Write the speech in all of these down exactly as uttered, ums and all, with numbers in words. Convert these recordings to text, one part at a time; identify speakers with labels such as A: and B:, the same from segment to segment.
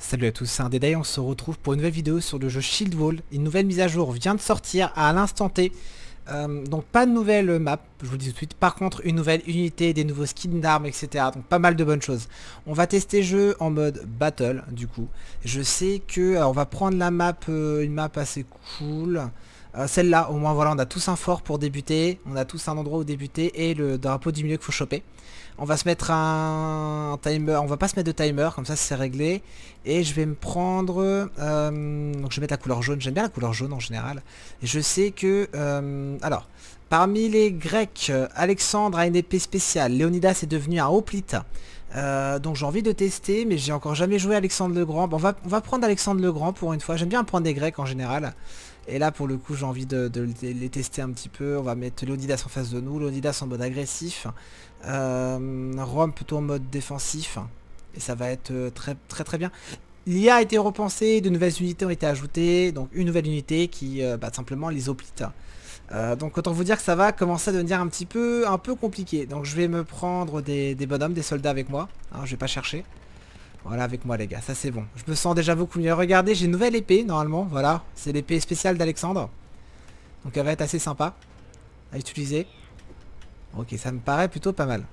A: Salut à tous, c'est un Dédé, on se retrouve pour une nouvelle vidéo sur le jeu Shield Wall. Une nouvelle mise à jour vient de sortir à l'instant T. Euh, donc pas de nouvelle map, je vous le dis tout de suite. Par contre, une nouvelle unité, des nouveaux skins d'armes, et cetera. Donc pas mal de bonnes choses. On va tester le jeu en mode battle, du coup. Je sais que alors, on va prendre la map, euh, une map assez cool. Euh, Celle-là, au moins, voilà, on a tous un fort pour débuter. On a tous un endroit où débuter et le drapeau du milieu qu'il faut choper. On va se mettre un, un timer, on va pas se mettre de timer, comme ça c'est réglé. Et je vais me prendre, euh, donc je vais mettre la couleur jaune, j'aime bien la couleur jaune en général. Et je sais que, euh, alors, parmi les Grecs, Alexandre a une épée spéciale, Léonidas est devenu un hoplite. Euh, donc j'ai envie de tester, mais j'ai encore jamais joué Alexandre le Grand. Bon, on, va, on va prendre Alexandre le Grand pour une fois, j'aime bien prendre des Grecs en général. Et là pour le coup j'ai envie de, de les tester un petit peu. On va mettre Léonidas en face de nous, Léonidas en mode agressif, euh, Rome plutôt en mode défensif. Et ça va être très très très bien. L'I A a été repensée, de nouvelles unités ont été ajoutées. Donc une nouvelle unité qui euh, bah, simplement les hoplites. Euh, donc autant vous dire que ça va commencer à devenir un petit peu un peu compliqué. Donc je vais me prendre des, des bonhommes, des soldats avec moi, hein, je vais pas chercher. Voilà, avec moi les gars, ça c'est bon. Je me sens déjà beaucoup mieux. Regardez, j'ai une nouvelle épée normalement, voilà. C'est l'épée spéciale d'Alexandre. Donc elle va être assez sympa à utiliser. Ok, ça me paraît plutôt pas mal.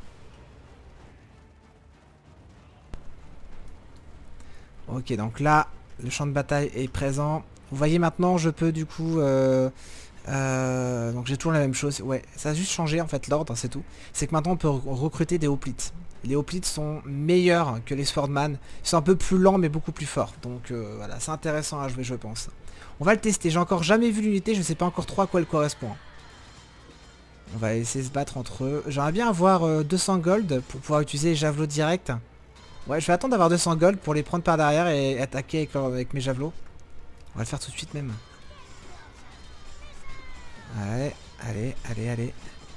A: Ok, donc là, le champ de bataille est présent. Vous voyez maintenant, je peux du coup... Euh, euh, donc j'ai toujours la même chose. Ouais, ça a juste changé en fait l'ordre, c'est tout. C'est que maintenant on peut recruter des hoplites. Les hoplites sont meilleurs que les swordman. Ils sont un peu plus lents mais beaucoup plus forts. Donc euh, voilà, c'est intéressant à jouer je pense. On va le tester. J'ai encore jamais vu l'unité, je sais pas encore trop à quoi elle correspond. On va essayer de se battre entre eux. J'aimerais bien avoir euh, deux cents gold pour pouvoir utiliser les javelots directs. Ouais, je vais attendre d'avoir deux cents gold pour les prendre par derrière et attaquer avec, avec mes javelots. On va le faire tout de suite même. Allez, allez, allez, allez.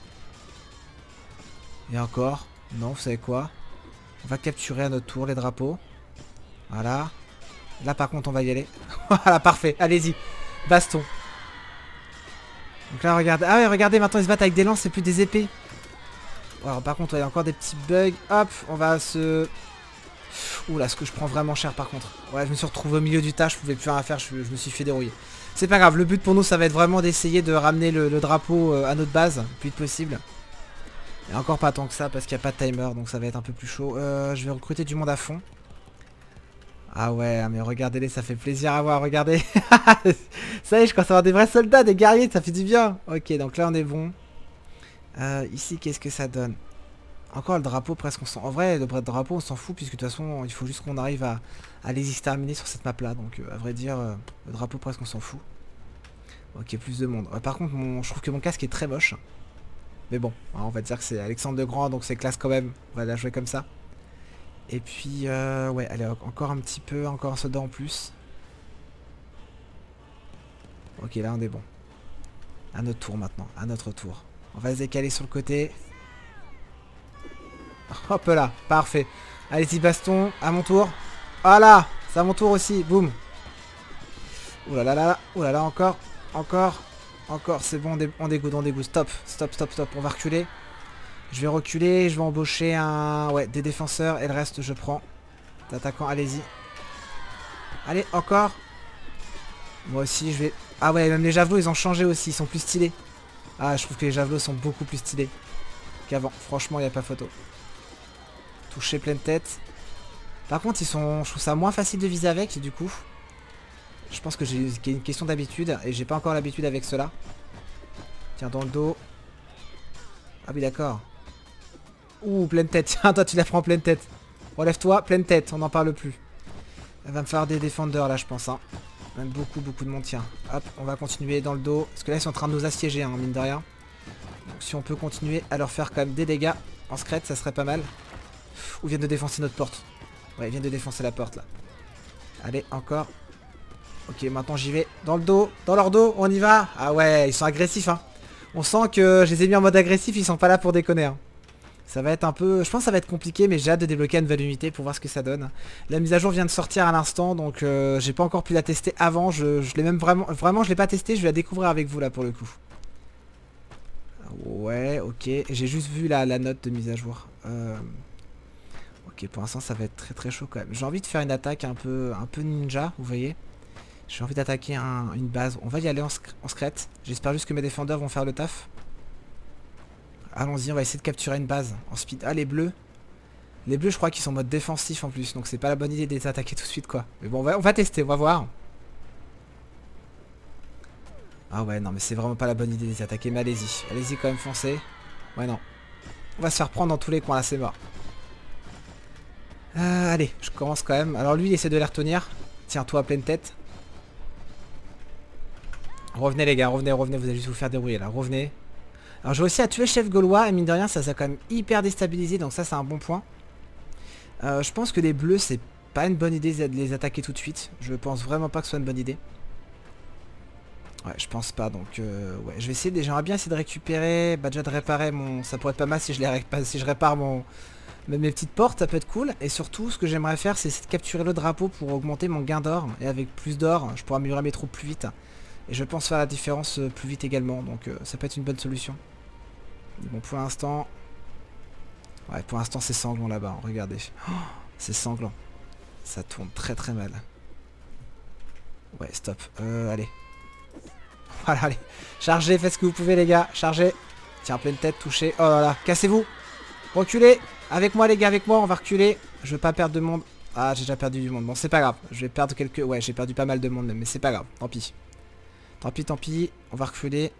A: Et encore. Non, vous savez quoi? On va capturer à notre tour les drapeaux. Voilà. Là par contre on va y aller. Voilà, parfait. Allez-y. Baston. Donc là regardez. Ah ouais, regardez, maintenant ils se battent avec des lances et plus des épées. Alors par contre il y a encore des petits bugs. Hop, on va se... Ouh là, ce que je prends vraiment cher par contre. Ouais, je me suis retrouvé au milieu du tas, je pouvais plus rien faire, je, je me suis fait dérouiller. C'est pas grave, le but pour nous ça va être vraiment d'essayer de ramener le, le drapeau euh, à notre base, le plus vite possible. Et encore pas tant que ça parce qu'il n'y a pas de timer, donc ça va être un peu plus chaud. Euh, je vais recruter du monde à fond. Ah ouais, mais regardez-les, ça fait plaisir à voir, regardez. Ça y est, je commence à avoir des vrais soldats, des guerriers, ça fait du bien. Ok, donc là on est bon. Euh, ici, qu'est-ce que ça donne? Encore le drapeau, presque on s'en... En vrai, le drapeau, on s'en fout, puisque de toute façon, il faut juste qu'on arrive à, à les exterminer sur cette map-là. Donc, euh, à vrai dire, euh, le drapeau, presque on s'en fout. Ok, plus de monde. Euh, par contre, mon... je trouve que mon casque est très moche. Mais bon, hein, on va dire que c'est Alexandre le Grand, donc c'est classe quand même. On va la jouer comme ça. Et puis, euh, ouais, allez, encore un petit peu, encore un soldat en plus. Ok, là, on est bon. À notre tour maintenant, à notre tour. On va se décaler sur le côté. Hop là, parfait. Allez-y, baston, à mon tour. Voilà, c'est à mon tour aussi, boum. Ouh là là là, ouh là là, encore, encore, encore, c'est bon, on dégoûte, on dégoûte. Stop, stop, stop, stop, on va reculer. Je vais reculer, je vais embaucher un... Ouais, des défenseurs et le reste, je prends. D'attaquants, allez-y. Allez, encore. Moi aussi, je vais... Ah ouais, même les javelots, ils ont changé aussi, ils sont plus stylés. Ah, je trouve que les javelots sont beaucoup plus stylés qu'avant. Franchement, il n'y a pas photo. Toucher pleine tête. Par contre, ils sont, je trouve ça moins facile de viser avec, du coup. Je pense que j'ai une question d'habitude et j'ai pas encore l'habitude avec cela. Tiens, dans le dos. Ah oui, d'accord. Ouh, pleine tête. Tiens, toi, tu la prends pleine tête. Relève-toi, pleine tête, on n'en parle plus. Elle va me faire des défendeurs, là, je pense. Hein. Même beaucoup, beaucoup de monde. Tiens, hop, on va continuer dans le dos. Parce que là, ils sont en train de nous assiéger, hein, mine de rien. Donc, si on peut continuer à leur faire quand même des dégâts en secret, ça serait pas mal. Ou viennent de défoncer notre porte. Ouais, ils viennent de défoncer la porte là. Allez, encore. Ok, maintenant j'y vais. Dans le dos, dans leur dos, on y va. Ah ouais, ils sont agressifs hein. On sent que je les ai mis en mode agressif, ils sont pas là pour déconner hein. Ça va être un peu... Je pense que ça va être compliqué, mais j'ai hâte de débloquer une nouvelle unité pour voir ce que ça donne. La mise à jour vient de sortir à l'instant, donc euh, j'ai pas encore pu la tester avant. Je, je l'ai même vraiment... Vraiment, je l'ai pas testé, je vais la découvrir avec vous là pour le coup. Ouais, ok. J'ai juste vu la, la note de mise à jour. Euh... Ok, pour l'instant ça va être très très chaud quand même. J'ai envie de faire une attaque un peu, un peu ninja, vous voyez. J'ai envie d'attaquer un, une base. On va y aller en, en secrète. J'espère juste que mes défendeurs vont faire le taf. Allons-y, on va essayer de capturer une base en speed. Ah, les bleus. Les bleus, je crois qu'ils sont en mode défensif en plus. Donc c'est pas la bonne idée de les attaquer tout de suite, quoi. Mais bon, on va, on va tester, on va voir. Ah ouais, non, mais c'est vraiment pas la bonne idée de les attaquer. Mais allez-y. Allez-y quand même, foncez. Ouais, non. On va se faire prendre dans tous les coins, là, c'est mort. Euh, allez, je commence quand même. Alors lui, il essaie de les retenir. Tiens, toi, à pleine tête. Revenez les gars, revenez, revenez, vous allez juste vous faire débrouiller là, revenez. Alors j'ai aussi à tuer le chef gaulois et mine de rien ça s'est quand même hyper déstabilisé, donc ça c'est un bon point. Euh, je pense que les bleus c'est pas une bonne idée de les attaquer tout de suite. Je pense vraiment pas que ce soit une bonne idée. Ouais, je pense pas, donc euh, ouais, je vais essayer, j'aimerais bien essayer de récupérer, bah déjà de réparer mon... Ça pourrait être pas mal si je, les ré... si je répare mon... mes petites portes, ça peut être cool. Et surtout ce que j'aimerais faire c'est de capturer le drapeau pour augmenter mon gain d'or. Et avec plus d'or, je pourrais améliorer mes troupes plus vite. Et je pense faire la différence plus vite également, donc euh, ça peut être une bonne solution. Bon, pour l'instant... Ouais, pour l'instant c'est sanglant là-bas, hein, regardez. Oh, c'est sanglant. Ça tourne très très mal. Ouais, stop. Euh, allez. Voilà, allez. Chargez, faites ce que vous pouvez les gars, chargez. Tiens, pleine tête, touchez. Oh là là, cassez-vous. Reculez. Avec moi les gars, avec moi, on va reculer. Je veux pas perdre de monde. Ah, j'ai déjà perdu du monde. Bon, c'est pas grave. Je vais perdre quelques... Ouais, j'ai perdu pas mal de monde même, mais c'est pas grave. Tant pis. Tant pis, tant pis, on va reculer.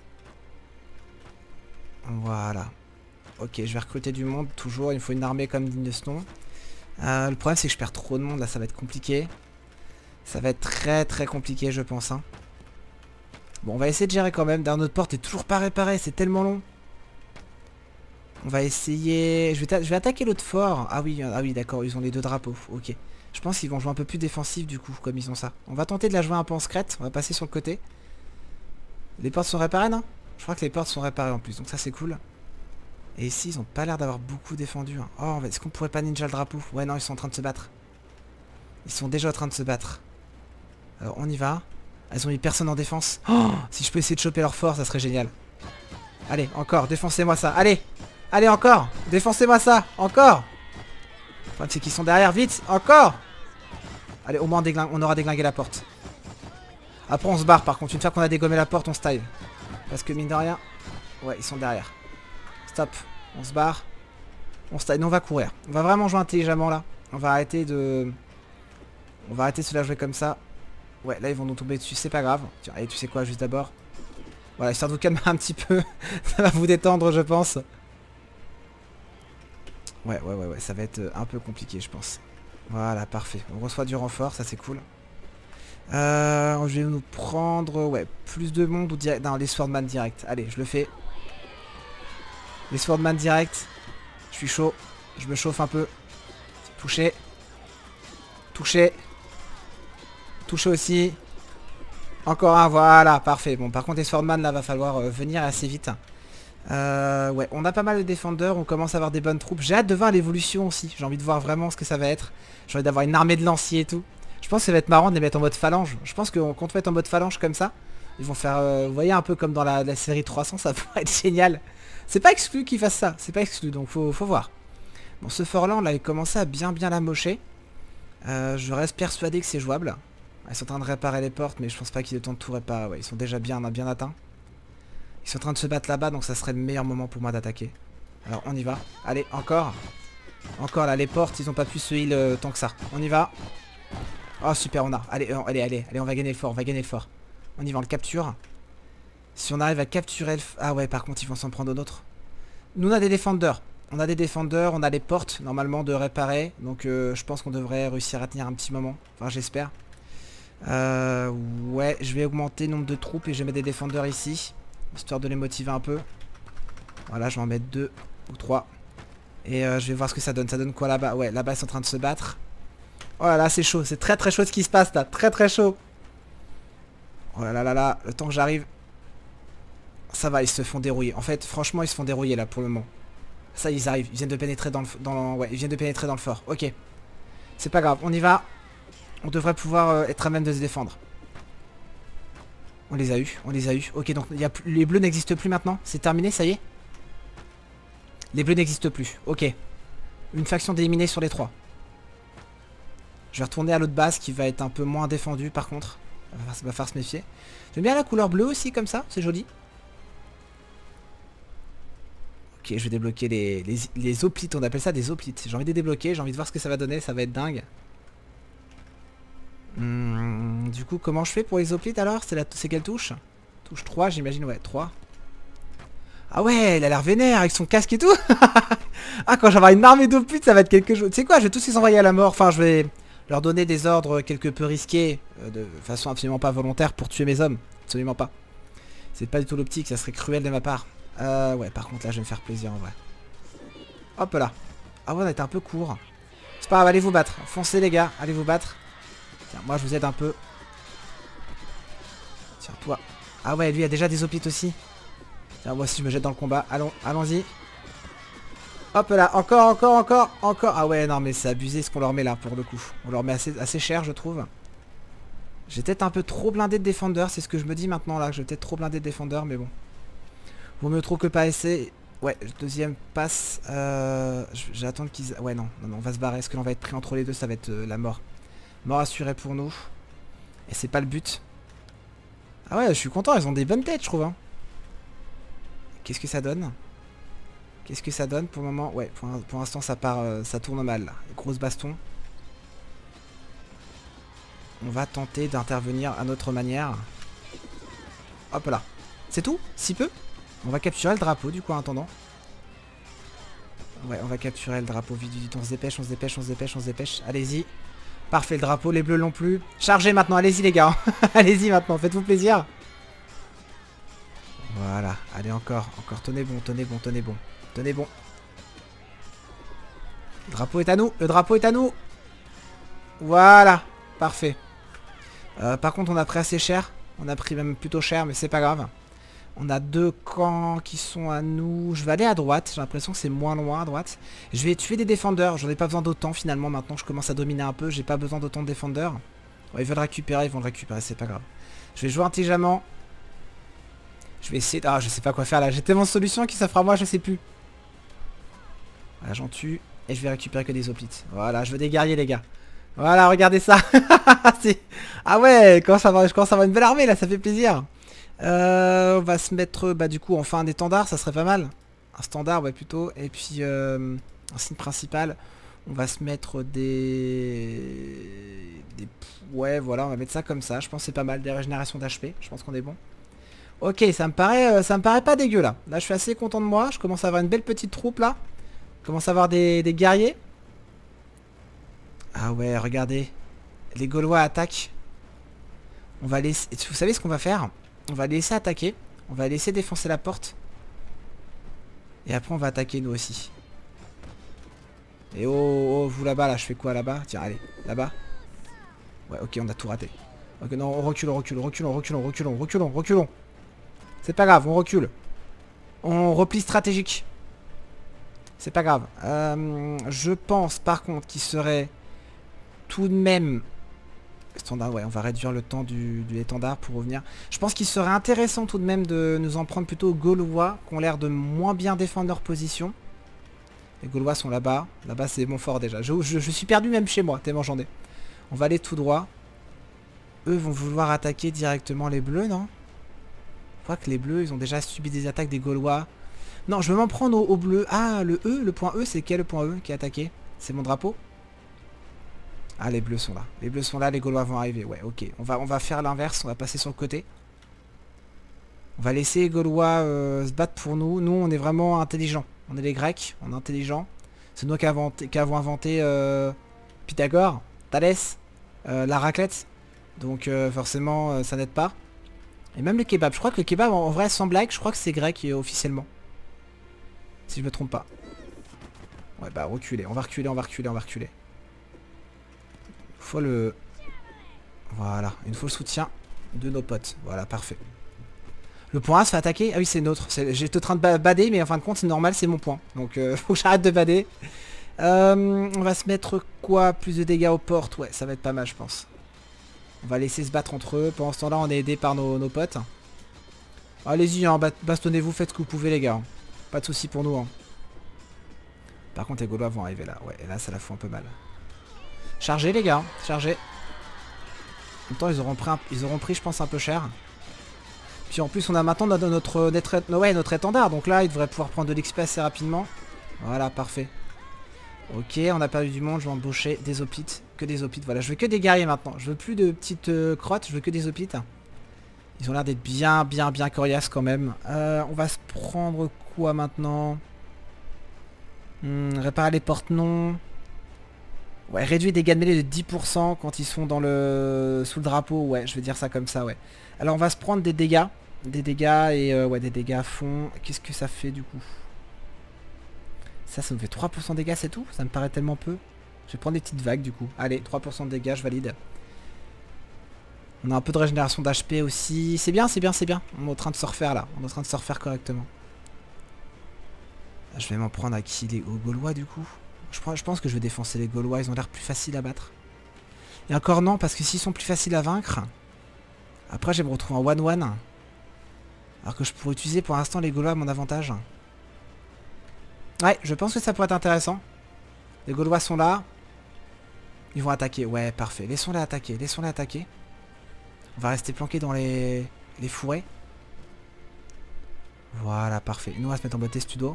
A: Voilà. Ok, je vais recruter du monde, toujours, il me faut une armée comme digne de ce nom. Euh, le problème c'est que je perds trop de monde, là ça va être compliqué. Ça va être très très compliqué je pense. Hein. Bon, on va essayer de gérer quand même. D'ailleurs notre porte est toujours pas réparée, c'est tellement long. On va essayer... Je vais, je vais attaquer l'autre fort. Ah oui, ah oui d'accord, ils ont les deux drapeaux, ok. Je pense qu'ils vont jouer un peu plus défensif du coup, comme ils ont ça. On va tenter de la jouer un peu en secrète. On va passer sur le côté. Les portes sont réparées, non? Je crois que les portes sont réparées en plus, donc ça c'est cool. Et ici, ils ont pas l'air d'avoir beaucoup défendu. Hein. Oh, est-ce qu'on pourrait pas ninja le drapeau? Ouais, non, ils sont en train de se battre. Ils sont déjà en train de se battre. Alors, on y va. Elles ont mis personne en défense. Oh, si je peux essayer de choper leur fort, ça serait génial. Allez, encore, défoncez-moi ça. Allez, allez, encore. Défoncez-moi ça, encore. Le problème, c'est qu'ils sont derrière, vite, encore. Allez, au moins, on, on aura déglingué la porte. Après, on se barre, par contre. Une fois qu'on a dégommé la porte, on style. Parce que, mine de rien... Ouais, ils sont derrière. Stop. On se barre. On style. Nous, on va courir. On va vraiment jouer intelligemment, là. On va arrêter de... On va arrêter de se la jouer comme ça. Ouais, là, ils vont nous tomber dessus. C'est pas grave. Tiens, allez, tu sais quoi, juste d'abord. Voilà, histoire de vous calmer un petit peu. Ça va vous détendre, je pense. Ouais, ouais, ouais, ouais. Ça va être un peu compliqué, je pense. Voilà, parfait. On reçoit du renfort, ça c'est cool. Euh, je vais nous prendre... Ouais, plus de monde ou direct... Non, les Swordman direct. Allez, je le fais. Les Swordman direct. Je suis chaud. Je me chauffe un peu. Toucher. Toucher. Toucher aussi. Encore un, voilà, parfait. Bon, par contre, les Swordman, là, va falloir euh, venir assez vite. Euh, ouais, on a pas mal de défendeurs. On commence à avoir des bonnes troupes. J'ai hâte de voir l'évolution aussi. J'ai envie de voir vraiment ce que ça va être. J'ai envie d'avoir une armée de lanciers et tout. Je pense que ça va être marrant de les mettre en mode phalange. Je pense que quand on va être en mode phalange comme ça, ils vont faire, euh, vous voyez, un peu comme dans la, la série trois cents, ça pourrait être génial. C'est pas exclu qu'ils fassent ça, c'est pas exclu, donc faut, faut voir. Bon, ce fort-là, on avait commencé à bien bien l'amocher. Euh, je reste persuadé que c'est jouable. Ils sont en train de réparer les portes, mais je pense pas qu'ils aient le temps de tout réparer. Ouais, ils sont déjà bien, bien atteints. Ils sont en train de se battre là-bas, donc ça serait le meilleur moment pour moi d'attaquer. Alors, on y va. Allez, encore. Encore là, les portes, ils ont pas pu se heal euh, tant que ça. On y va. Oh super, on a. Allez, euh, allez, allez, allez, on va gagner le fort, on va gagner le fort. On y va, on le capture. Si on arrive à capturer le... Ah ouais, par contre, ils vont s'en prendre d'autres. Nous, on a des défendeurs. On a des défendeurs, on a les portes, normalement, de réparer. Donc, euh, je pense qu'on devrait réussir à tenir un petit moment. Enfin, j'espère. Euh, ouais, je vais augmenter le nombre de troupes et je vais mettre des défendeurs ici. Histoire de les motiver un peu. Voilà, je vais en mettre deux ou trois. Et euh, je vais voir ce que ça donne. Ça donne quoi là-bas? Ouais, là-bas, ils sont en train de se battre. Oh là là, c'est chaud. C'est très très chaud ce qui se passe là. Très très chaud. Oh là là là là. Le temps que j'arrive. Ça va, ils se font dérouiller. En fait, franchement, ils se font dérouiller là pour le moment. Ça, ils arrivent. Ils viennent de pénétrer dans le... Dans, ouais, ils viennent de pénétrer dans le fort. Ok. C'est pas grave. On y va. On devrait pouvoir euh, être à même de se défendre. On les a eu. On les a eu. Ok, donc y a plus... les bleus n'existent plus maintenant. C'est terminé, ça y est. Les bleus n'existent plus. Ok. une faction d'éliminés sur les trois. Je vais retourner à l'autre base qui va être un peu moins défendue par contre. Ça va faire se méfier. J'aime bien la couleur bleue aussi comme ça, c'est joli. Ok, je vais débloquer les, les, les hoplites, on appelle ça des hoplites. J'ai envie de les débloquer, j'ai envie de voir ce que ça va donner, ça va être dingue. Hum, du coup, comment je fais pour les hoplites alors? C'est quelle touche? Touche trois, j'imagine, ouais, trois. Ah ouais, il a l'air vénère avec son casque et tout. Ah, quand j'aurai une armée d'hoplites, ça va être quelque chose. Tu sais quoi, je vais tous les envoyer à la mort. Enfin, je vais leur donner des ordres quelque peu risqués, euh, de façon absolument pas volontaire pour tuer mes hommes. Absolument pas. C'est pas du tout l'optique, ça serait cruel de ma part. Euh, ouais, par contre, là, je vais me faire plaisir en vrai. Hop là. Ah ouais, on a été un peu court. C'est pas grave, allez vous battre. Foncez les gars, allez vous battre. Tiens, moi je vous aide un peu. Tiens, toi. Ah ouais, lui il a déjà des hoplites aussi. Tiens, moi aussi je me jette dans le combat. Allons, allons-y. Hop là, encore, encore, encore, encore. Ah ouais, non mais c'est abusé ce qu'on leur met là pour le coup. On leur met assez, assez cher je trouve. J'ai peut-être un peu trop blindé de défendeurs, c'est ce que je me dis maintenant là. J'ai peut-être trop blindé de défendeurs, mais bon. Vaut mieux trop que pas essayer. Ouais, deuxième passe. Euh, J'attends qu'ils... Ouais, non, non, non, on va se barrer. Est-ce que l'on va être pris entre les deux? Ça va être euh, la mort. Mort assurée pour nous. Et c'est pas le but. Ah ouais, je suis content. Ils ont des bonnes têtes, je trouve. Hein. Qu'est-ce que ça donne? Qu'est-ce que ça donne pour le moment? Ouais, pour, pour l'instant, ça part, euh, ça tourne mal. Là. Grosse baston. On va tenter d'intervenir à notre manière. Hop là. C'est tout? Si peu? On va capturer le drapeau du coup en attendant. Ouais, on va capturer le drapeau vite, vite. On se dépêche, on se dépêche, on se dépêche, on se dépêche. Allez-y. Parfait, le drapeau, les bleus l'ont plus. Chargez maintenant, allez-y les gars. Allez-y maintenant, faites-vous plaisir. Voilà, allez encore, encore, tenez bon, tenez bon, tenez bon. Tenez bon. Le drapeau est à nous, le drapeau est à nous. Voilà, parfait. Euh, par contre, on a pris assez cher. On a pris même plutôt cher, mais c'est pas grave. On a deux camps qui sont à nous. Je vais aller à droite. J'ai l'impression que c'est moins loin à droite. Je vais tuer des défendeurs. J'en ai pas besoin d'autant finalement. Maintenant je commence à dominer un peu. J'ai pas besoin d'autant de défendeurs. Ouais, ils veulent récupérer. Ils vont le récupérer. C'est pas grave. Je vais jouer intelligemment. Je vais essayer... Ah, je sais pas quoi faire là. J'ai tellement de solutions qui s'offrent à moi. Je sais plus. Voilà, j'en tue. Et je vais récupérer que des hoplites. Voilà, je veux des guerriers les gars. Voilà, regardez ça. Ah ouais, quand ça va, je commence à avoir une belle armée là. Ça fait plaisir. Euh, on va se mettre bah du coup enfin un étendard, ça serait pas mal. Un standard ouais plutôt. Et puis euh, un signe principal. On va se mettre des... des... Ouais voilà, on va mettre ça comme ça. Je pense que c'est pas mal, des régénérations d'H P. Je pense qu'on est bon. Ok, ça me paraît euh, ça me paraît pas dégueu là. Là je suis assez content de moi. Je commence à avoir une belle petite troupe là. Je commence à avoir des, des guerriers. Ah ouais, regardez. Les Gaulois attaquent. On va laisser... Vous savez ce qu'on va faire? On va laisser attaquer. On va laisser défoncer la porte. Et après on va attaquer nous aussi. Et oh, oh vous là-bas, là je fais quoi là-bas? Tiens allez, là-bas. Ouais ok on a tout raté. Ok non on recule, on recule, on recule, on recule, on recule, on recule, on reculons. C'est pas grave, on recule. On replie stratégique. C'est pas grave. Euh, je pense par contre qu'il serait tout de même... Standard, ouais, on va réduire le temps du, du étendard pour revenir. Je pense qu'il serait intéressant tout de même de nous en prendre plutôt aux Gaulois, qui ont l'air de moins bien défendre leur position. Les Gaulois sont là-bas. Là-bas, c'est mon fort déjà. Je, je, je suis perdu même chez moi, tellement j'en ai. On va aller tout droit. Eux vont vouloir attaquer directement les Bleus, non? Je crois que les Bleus, ils ont déjà subi des attaques des Gaulois. Non, je veux m'en prendre aux, aux Bleus. Ah, le E, le point E, c'est quel le point E qui est attaqué? C'est mon drapeau? Ah les bleus sont là, les bleus sont là, les Gaulois vont arriver, ouais ok, on va, on va faire l'inverse, on va passer sur le côté. On va laisser les Gaulois euh, se battre pour nous, nous on est vraiment intelligents, on est les Grecs, on est intelligents. C'est nous qui avons inventé, qui avons inventé euh, Pythagore, Thalès, euh, la raclette, donc euh, forcément euh, ça n'aide pas. Et même le kebab, je crois que le kebab en, en vrai sans blague, je crois que c'est grec euh, officiellement. Si je me trompe pas. Ouais bah reculer, on va reculer, on va reculer, on va reculer. Faut le... Voilà, il nous faut le soutien de nos potes. Voilà, parfait. Le point A se fait attaquer. Ah oui, c'est notre. J'étais en train de bader, mais en fin de compte, c'est normal, c'est mon point. Donc, euh, faut que j'arrête de bader. Euh, on va se mettre quoi? Plus de dégâts aux portes. Ouais, ça va être pas mal, je pense. On va laisser se battre entre eux. Pendant ce temps-là, on est aidé par nos, nos potes. Allez-y, hein, bastonnez-vous, faites ce que vous pouvez, les gars. Pas de soucis pour nous. Hein. Par contre les Gaulois vont arriver là. Ouais, et là ça la fout un peu mal. Chargez les gars, chargez. En même temps ils auront pris, un... ils auront pris je pense un peu cher. Puis en plus on a maintenant notre, notre, notre, ouais, notre étendard. Donc là il devrait pouvoir prendre de l'X P assez rapidement. Voilà, parfait. Ok, on a perdu du monde, je vais embaucher des hoplites. Que des hoplites, voilà. Je veux que des guerriers maintenant. Je veux plus de petites euh, crottes, je veux que des hoplites. Ils ont l'air d'être bien, bien, bien coriaces quand même. Euh, on va se prendre quoi maintenant? hmm, Réparer les portes non. Ouais, réduire des dégâts de mêlée de dix pour cent quand ils sont dans le sous le drapeau. Ouais, je vais dire ça comme ça, ouais. Alors on va se prendre des dégâts. Des dégâts et euh, ouais, des dégâts à fond. Qu'est-ce que ça fait du coup? Ça, ça nous fait trois pour cent de dégâts, c'est tout? Ça me paraît tellement peu. Je vais prendre des petites vagues du coup. Allez, trois pour cent de dégâts, je valide. On a un peu de régénération d'H P aussi. C'est bien, c'est bien, c'est bien. On est en train de se refaire là. On est en train de se refaire correctement. Je vais m'en prendre à qui? Les aux Gaulois du coup. Je, je pense que je vais défoncer les Gaulois. Ils ont l'air plus faciles à battre. Et encore non, parce que s'ils sont plus faciles à vaincre, après je vais me retrouver en one one. Alors que je pourrais utiliser pour l'instant les Gaulois à mon avantage. Ouais, je pense que ça pourrait être intéressant. Les Gaulois sont là. Ils vont attaquer. Ouais, parfait. Laissons-les attaquer. Laissons-les attaquer. On va rester planqué dans les, les fourrés. Voilà, parfait. Nous, on va se mettre en mode testudo.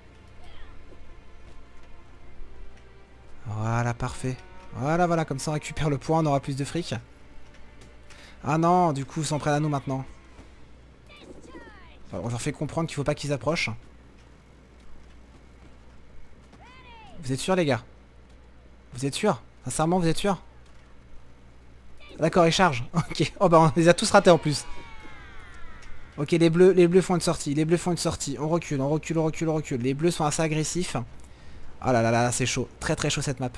A: Voilà, parfait. Voilà, voilà. Comme ça, on récupère le point. On aura plus de fric. Ah non, du coup, ils s'en prennent à nous maintenant. Enfin, on leur fait comprendre qu'il faut pas qu'ils approchent. Vous êtes sûr les gars? Vous êtes sûr? Sincèrement vous êtes sûr? D'accord, ils chargent. Ok. Oh bah on les a tous ratés en plus. Ok, les bleus, les bleus font une sortie. Les bleus font une sortie. On recule, on recule, on recule, on recule. Les bleus sont assez agressifs. Oh là là là, c'est chaud. Très très chaud cette map.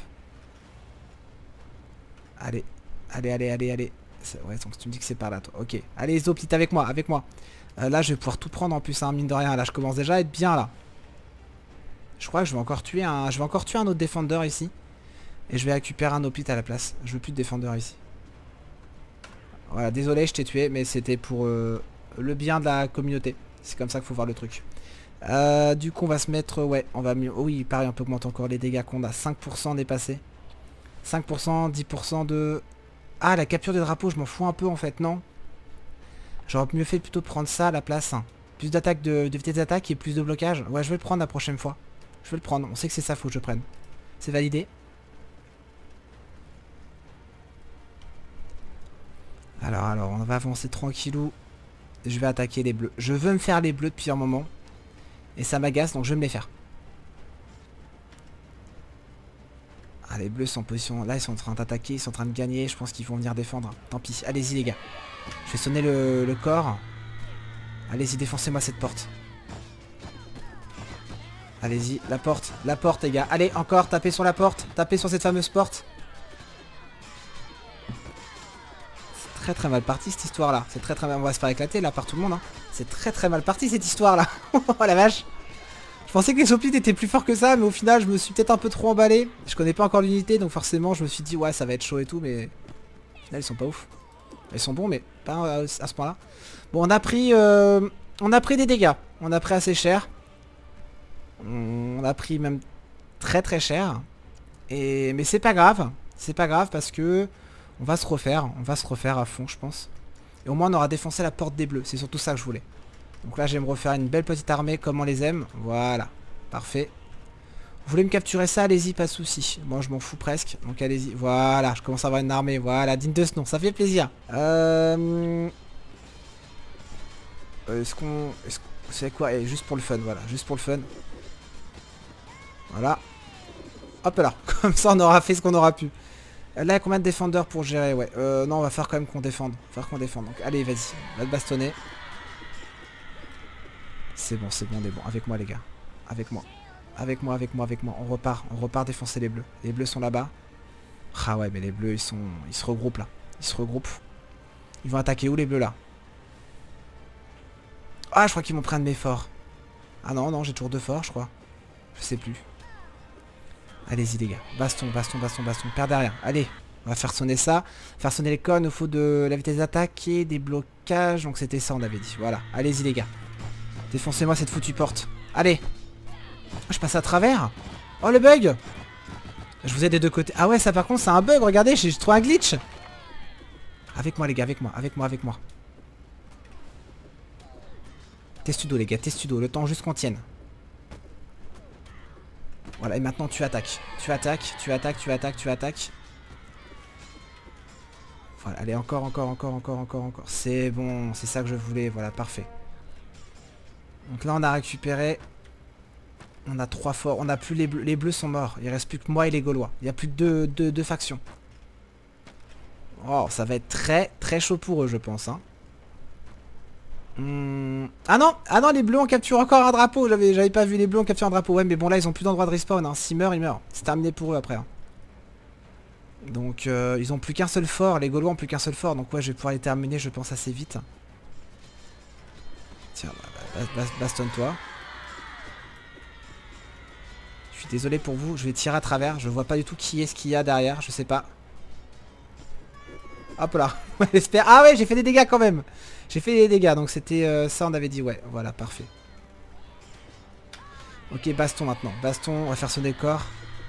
A: Allez. Allez, allez, allez, allez. Ouais, donc tu me dis que c'est par là toi. Ok. Allez Zo, petite avec moi, avec moi. Euh, là je vais pouvoir tout prendre en plus, hein, mine de rien. Là je commence déjà à être bien là. Je crois que je vais encore tuer un. Je vais encore tuer un autre défendeur ici. Et je vais récupérer un hoplite à la place. Je veux plus de défendeur ici. Voilà, désolé, je t'ai tué, mais c'était pour euh, le bien de la communauté. C'est comme ça qu'il faut voir le truc. Euh, du coup, on va se mettre... Ouais, on va mieux... Oh oui, pareil, on peut augmenter encore les dégâts qu'on a. cinq pour cent dépassé. cinq pour cent, dix pour cent de... Ah, la capture des drapeaux, je m'en fous un peu en fait, non? J'aurais mieux fait plutôt de prendre ça à la place. Plus d'attaque, de, de vitesse d'attaque et plus de blocage. Ouais, je vais le prendre la prochaine fois. Je vais le prendre. On sait que c'est ça, faut que je prenne. C'est validé. Alors, alors, on va avancer tranquillou. Je vais attaquer les bleus. Je veux me faire les bleus depuis un moment. Et ça m'agace, donc je vais me les faire. Ah, les bleus sont en position... Là, ils sont en train d'attaquer, ils sont en train de gagner. Je pense qu'ils vont venir défendre. Tant pis, allez-y les gars. Je vais sonner le, le corps. Allez-y, défoncez-moi cette porte. Allez-y, la porte, la porte les gars. Allez, encore, tapez sur la porte. Tapez sur cette fameuse porte. C'est très très mal parti cette histoire là. C'est très très mal. On va se faire éclater là par tout le monde. Hein. C'est très très mal parti cette histoire là. Oh la vache. Je pensais que les hoplites étaient plus forts que ça, mais au final je me suis peut-être un peu trop emballé. Je connais pas encore l'unité, donc forcément je me suis dit ouais ça va être chaud et tout, mais au final ils sont pas ouf. Ils sont bons, mais pas à ce point là. Bon, on a pris euh... on a pris des dégâts. On a pris assez cher. On a pris même très très cher. Et mais c'est pas grave. C'est pas grave parce que on va se refaire. On va se refaire à fond je pense. Et au moins on aura défoncé la porte des bleus. C'est surtout ça que je voulais. Donc là je vais me refaire une belle petite armée comme on les aime. Voilà. Parfait. Vous voulez me capturer ça? Allez-y, pas de soucis. Moi je m'en fous presque. Donc allez-y. Voilà. Je commence à avoir une armée. Voilà. Digne de ce nom. Ça fait plaisir. Euh... Est-ce qu'on... Est-ce... C'est quoi? Et juste pour le fun. Voilà. Juste pour le fun. Voilà. Hop là. Comme ça on aura fait ce qu'on aura pu. Là il y a combien de défendeurs pour gérer? Ouais. Euh, non on va faire quand même qu'on défende. On va faire qu'on défende. Donc allez vas-y. On va te bastonner. C'est bon, c'est bon, on est bon. Avec moi les gars. Avec moi. Avec moi, avec moi, avec moi. On repart. On repart défoncer les bleus. Les bleus sont là-bas. Ah ouais mais les bleus ils sont. Ils se regroupent là. Ils se regroupent. Ils vont attaquer où les bleus là? Ah je crois qu'ils vont prendre mes forts. Ah non, non, j'ai toujours deux forts je crois. Je sais plus. Allez-y les gars. Baston, baston, baston, baston. Perdez rien. Allez. On va faire sonner ça. Faire sonner les cornes au faut de la vitesse d'attaque et des blocages. Donc c'était ça on avait dit. Voilà. Allez-y les gars. Défoncez-moi cette foutue porte. Allez. Je passe à travers. Oh le bug. Je vous ai des deux côtés. Ah ouais, ça par contre c'est un bug, regardez, j'ai trouvé un glitch. Avec moi les gars, avec moi, avec moi, avec moi. Testudo les gars, testudo, le temps juste qu'on tienne. Voilà, et maintenant tu attaques. Tu attaques, tu attaques, tu attaques, tu attaques. Voilà, allez, encore, encore, encore, encore, encore, encore. C'est bon, c'est ça que je voulais, voilà, parfait. Donc là on a récupéré. On a trois forts, on a plus les bleus, les bleus sont morts. Il reste plus que moi et les Gaulois. Il n'y a plus que deux, deux, deux factions. Oh, ça va être très très chaud pour eux je pense hein. Hum... Ah non, ah non, les bleus ont capturé encore un drapeau. J'avais j'avais pas vu les bleus ont capturé un drapeau. Ouais mais bon là ils ont plus d'endroit de respawn hein. S'ils meurent, ils meurent. C'est terminé pour eux après hein. Donc euh, ils ont plus qu'un seul fort. Les Gaulois ont plus qu'un seul fort. Donc ouais je vais pouvoir les terminer je pense assez vite. Tiens, bah, bah, bah, bastonne-toi. Je suis désolé pour vous, je vais tirer à travers. Je vois pas du tout qui est ce qu'il y a derrière, je sais pas. Hop là, j'espère. Ah ouais, j'ai fait des dégâts quand même. J'ai fait des dégâts, donc c'était euh, ça on avait dit, ouais, voilà, parfait. Ok, baston maintenant. Baston, on va faire sonner le corps.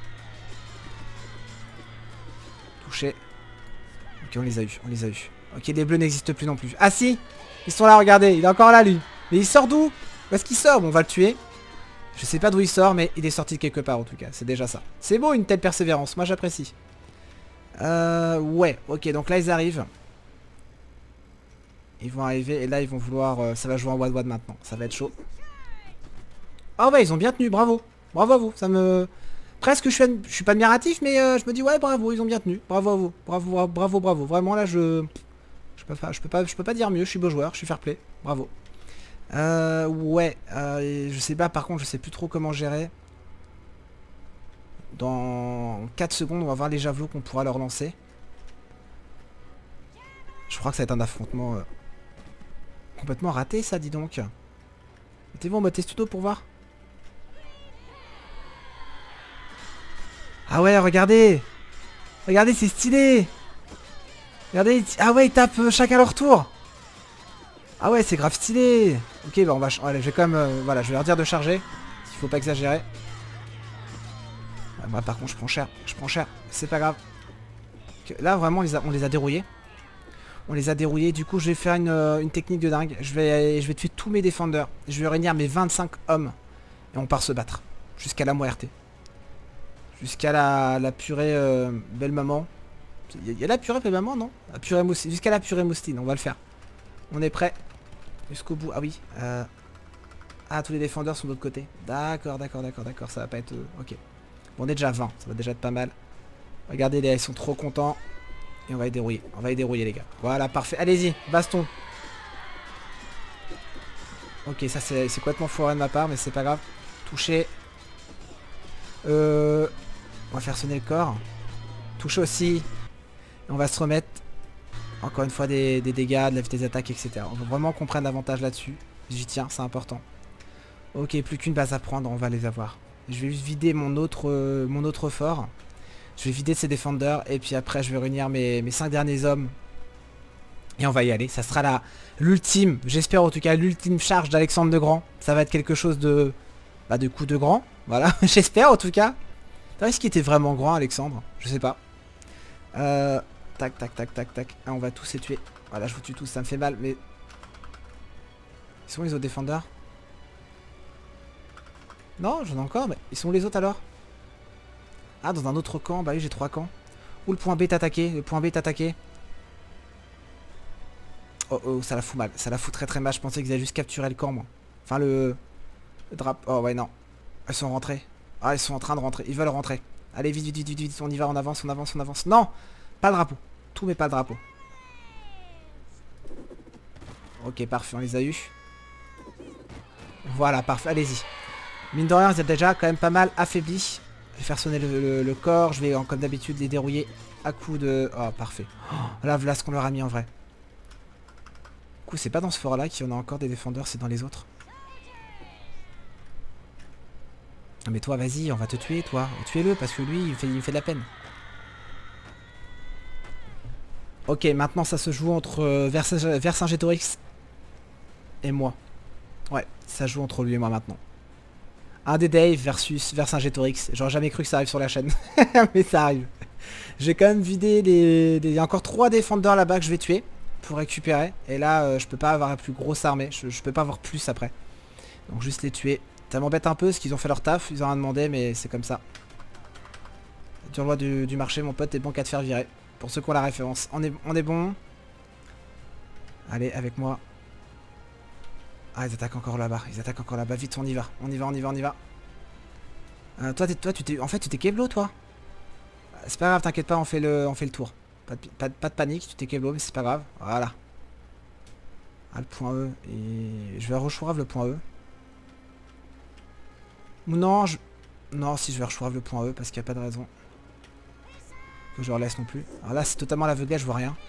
A: Touché. Ok, on les a eu, on les a eu. Ok, les bleus n'existent plus non plus. Ah si, ils sont là, regardez, il est encore là lui. Mais il sort d'où? Où est-ce qu'il sort? Bon, on va le tuer. Je sais pas d'où il sort, mais il est sorti de quelque part en tout cas. C'est déjà ça. C'est beau une telle persévérance. Moi j'apprécie. Euh, ouais, ok. Donc là ils arrivent. Ils vont arriver et là ils vont vouloir... Euh, ça va jouer en wad wad maintenant. Ça va être chaud. Ah ouais, ils ont bien tenu. Bravo. Bravo à vous. Ça me... Presque je suis, je suis pas admiratif, mais euh, je me dis ouais bravo, ils ont bien tenu. Bravo à vous. Bravo, bravo, bravo. bravo. Vraiment là je... Je peux pas, je peux pas, je peux pas dire mieux. Je suis beau joueur. Je suis fair play. Bravo. Euh, ouais, euh, je sais pas, par contre, je sais plus trop comment gérer. Dans quatre secondes, on va voir les javelots qu'on pourra leur lancer. Je crois que ça va être un affrontement euh, complètement raté, ça, dis donc. Mettez-vous en mode testudo pour voir. Ah ouais, regardez. Regardez, c'est stylé. Regardez, ah ouais, ils tapent euh, chacun leur tour. Ah ouais, c'est grave stylé. Ok, bah on va... Allez, je vais quand même... Euh, voilà, je vais leur dire de charger. Il faut pas exagérer. Ouais, moi, par contre, je prends cher. Je prends cher. C'est pas grave. Là, vraiment, on les a, on les a dérouillés. On les a dérouillés. Du coup, je vais faire une, euh, une technique de dingue. Je vais, je vais tuer tous mes défendeurs. Je vais réunir mes vingt-cinq hommes. Et on part se battre. Jusqu'à la muerte. Jusqu'à la, la purée euh, belle maman. Il y a la purée belle maman, non? La purée moustine. Jusqu'à la purée moustine. On va le faire. On est prêt. Jusqu'au bout. Ah oui. Euh... Ah, tous les défendeurs sont de l'autre côté. D'accord, d'accord, d'accord, d'accord. Ça va pas être... Euh... Ok. Bon, on est déjà vingt. Ça va déjà être pas mal. Regardez, les... ils sont trop contents. Et on va les dérouiller. On va les dérouiller, les gars. Voilà, parfait. Allez-y, baston. Ok, ça c'est complètement foiré de ma part, mais c'est pas grave. Toucher. Euh... On va faire sonner le corps. Toucher aussi. Et on va se remettre... Encore une fois des, des dégâts, de la vitesse d'attaque, et cetera. On veut vraiment qu'on prenne davantage là-dessus. J'y tiens, c'est important. Ok, plus qu'une base à prendre, on va les avoir. Je vais vider mon autre, euh, mon autre fort. Je vais vider ses défendeurs. Et puis après, je vais réunir mes, mes cinq derniers hommes. Et on va y aller. Ça sera la l'ultime, j'espère en tout cas, l'ultime charge d'Alexandre de Grand. Ça va être quelque chose de... Bah, de coup de grand. Voilà, j'espère en tout cas. Est-ce qu'il était vraiment grand, Alexandre? Je sais pas. Euh... Tac, tac, tac, tac, tac. Ah, on va tous les tuer. Voilà, je vous tue tous, ça me fait mal, mais... Ils sont où les autres défendeurs? Non, j'en ai encore, mais ils sont où les autres alors? Ah, dans un autre camp, bah oui, j'ai trois camps. Où le point B est attaqué? Le point B est attaqué. Oh, oh, ça la fout mal. Ça la fout très très mal. Je pensais qu'ils allaient juste capturer le camp, moi. Enfin, le... Le drap... Oh, ouais, non. Ils sont rentrés. Ah, ils sont en train de rentrer. Ils veulent rentrer. Allez, vite, vite, vite, vite, on y va, on avance, on avance, on avance. Non! Pas le drapeau. Tout mais pas le drapeau. Ok, parfait, on les a eu. Voilà, parfait, allez-y. Mine de rien, vous êtes déjà quand même pas mal affaiblis. Je vais faire sonner le, le, le corps. Je vais, comme d'habitude, les dérouiller à coup de... Oh, parfait. Oh, là, voilà ce qu'on leur a mis en vrai. Du coup, c'est pas dans ce fort-là qu'il y en a encore des défendeurs, c'est dans les autres. Mais toi, vas-y, on va te tuer, toi. Tuez-le, parce que lui, il fait, il me fait de la peine. Ok, maintenant ça se joue entre euh, Vercingétorix et moi. Ouais, ça joue entre lui et moi maintenant. Un des Dave versus Vercingétorix. J'aurais jamais cru que ça arrive sur la chaîne. Mais ça arrive. J'ai quand même vidé les... les... Il y a encore trois défendeurs là-bas que je vais tuer. Pour récupérer. Et là, euh, je peux pas avoir la plus grosse armée. Je, je peux pas avoir plus après. Donc juste les tuer. Ça m'embête un peu parce qu'ils ont fait leur taf. Ils ont rien demandé, mais c'est comme ça. Dure loi du, du marché, mon pote, t'es bon qu'à te faire virer. Pour ceux qui ont la référence. On est, on est bon. Allez, avec moi. Ah, ils attaquent encore là-bas. Ils attaquent encore là-bas. Vite, on y va. On y va, on y va, on y va. Euh, toi, toi, tu t'es... En fait, tu t'es keblo, toi. C'est pas grave, t'inquiète pas, on fait le, on fait le tour. Pas de, pas, de, pas de panique, tu t'es keblo, mais c'est pas grave. Voilà. Ah, le point E. Et je vais rechourave le point E. Ou non, je... Non, si je vais rechourave le point E, parce qu'il n'y a pas de raison que je leur laisse non plus. Alors là, c'est totalement l'aveuglette, je vois rien.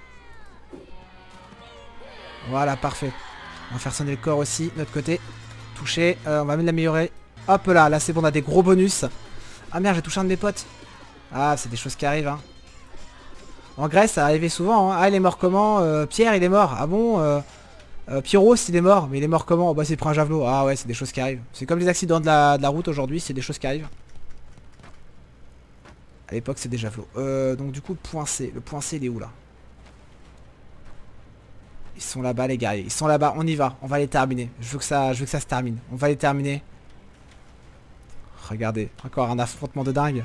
A: Voilà, parfait. On va faire sonner le corps aussi, de notre côté. Toucher, euh, on va même l'améliorer. Hop là, là c'est bon, on a des gros bonus. Ah merde, j'ai touché un de mes potes. Ah, c'est des choses qui arrivent, hein. En Grèce, ça arrivait souvent, hein. Ah, il est mort comment euh, Pierre, il est mort. Ah bon euh, euh, Pyros, il est mort. Mais il est mort comment? Oh, bah, c'est pris un javelot. Ah ouais, c'est des choses qui arrivent. C'est comme les accidents de la, de la route aujourd'hui, c'est des choses qui arrivent. À l'époque, c'est des javelots. Euh, donc du coup, le point C. Le point C, il est où, là? Ils sont là-bas, les guerriers. Ils sont là-bas, on y va. On va les terminer. Je veux que ça, je veux que ça se termine. On va les terminer. Regardez, encore un affrontement de dingue.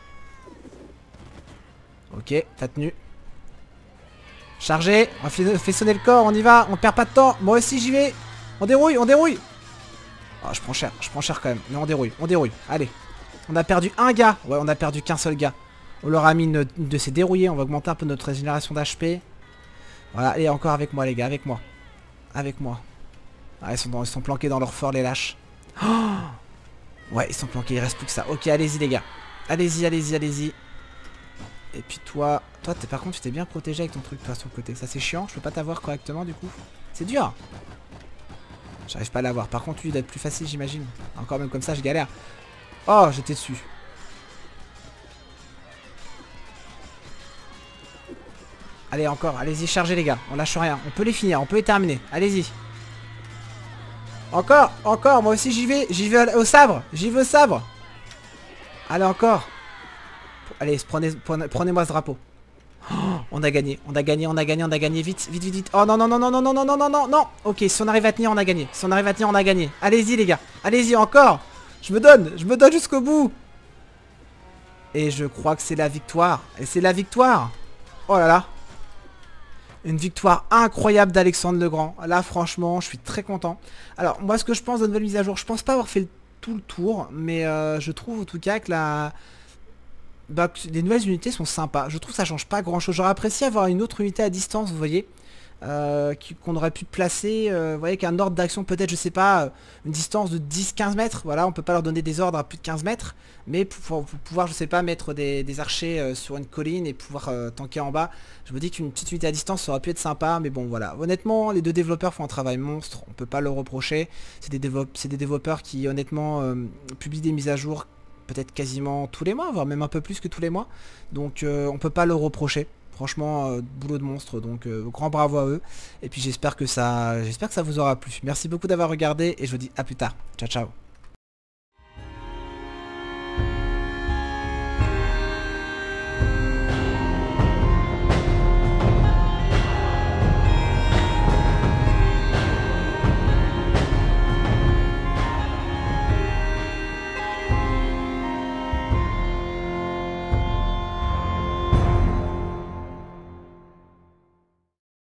A: Ok, t'as tenu. Chargé, on fait, fait sonner le corps, on y va, on perd pas de temps. Moi aussi j'y vais. On dérouille, on dérouille. Oh, je prends cher, je prends cher quand même. Mais on dérouille, on dérouille. Allez. On a perdu un gars. Ouais, on a perdu qu'un seul gars. On leur a mis une, une de ces dérouillés. On va augmenter un peu notre régénération d'H P. Voilà, allez, encore avec moi les gars, avec moi. Avec moi. Ah, ils sont, dans, ils sont planqués dans leur fort, les lâches. Oh, ouais, ils sont planqués, il reste plus que ça. Ok, allez-y les gars. Allez-y, allez-y, allez-y. Et puis toi, toi es, par contre tu t'es bien protégé avec ton truc toi sur le côté. Ça c'est chiant, je peux pas t'avoir correctement du coup. C'est dur. J'arrive pas à l'avoir. Par contre lui il doit être plus facile j'imagine. Encore même comme ça je galère. Oh j'étais dessus. Allez encore, allez-y chargez les gars. On lâche rien, on peut les finir, on peut les terminer. Allez-y. Encore, encore, moi aussi j'y vais. J'y vais au sabre. J'y vais au sabre. Allez encore. Allez, prenez-moi prenez ce drapeau. Oh, on a gagné, on a gagné, on a gagné, on a gagné. Vite, vite, vite, vite. Oh non, non, non, non, non, non, non, non, non, non, non. Ok, si on arrive à tenir, on a gagné. Si on arrive à tenir, on a gagné. Allez-y, les gars. Allez-y, encore. Je me donne, je me donne jusqu'au bout. Et je crois que c'est la victoire. Et c'est la victoire. Oh là là. Une victoire incroyable d'Alexandre le Grand. Là, franchement, je suis très content. Alors, moi, ce que je pense de la nouvelle mise à jour, je pense pas avoir fait le, tout le tour. Mais euh, je trouve en tout cas que la... Bah, les nouvelles unités sont sympas. Je trouve que ça change pas grand chose. J'aurais apprécié avoir une autre unité à distance, vous voyez, euh, qu'on aurait pu placer, euh, vous voyez, qu'un ordre d'action peut-être, je sais pas, une distance de dix quinze mètres. Voilà, on peut pas leur donner des ordres à plus de quinze mètres. Mais pour, pour pouvoir, je sais pas, mettre des, des archers euh, sur une colline et pouvoir euh, tanker en bas. Je me dis qu'une petite unité à distance ça aurait pu être sympa. Mais bon, voilà. Honnêtement, les deux développeurs font un travail monstre. On peut pas leur reprocher. C'est des, c'est des développeurs qui, honnêtement, euh, publient des mises à jour peut-être quasiment tous les mois, voire même un peu plus que tous les mois. Donc euh, on peut pas le reprocher. Franchement, euh, boulot de monstre, donc euh, grand bravo à eux. Et puis j'espère que ça j'espère que ça vous aura plu. Merci beaucoup d'avoir regardé et je vous dis à plus tard. Ciao ciao.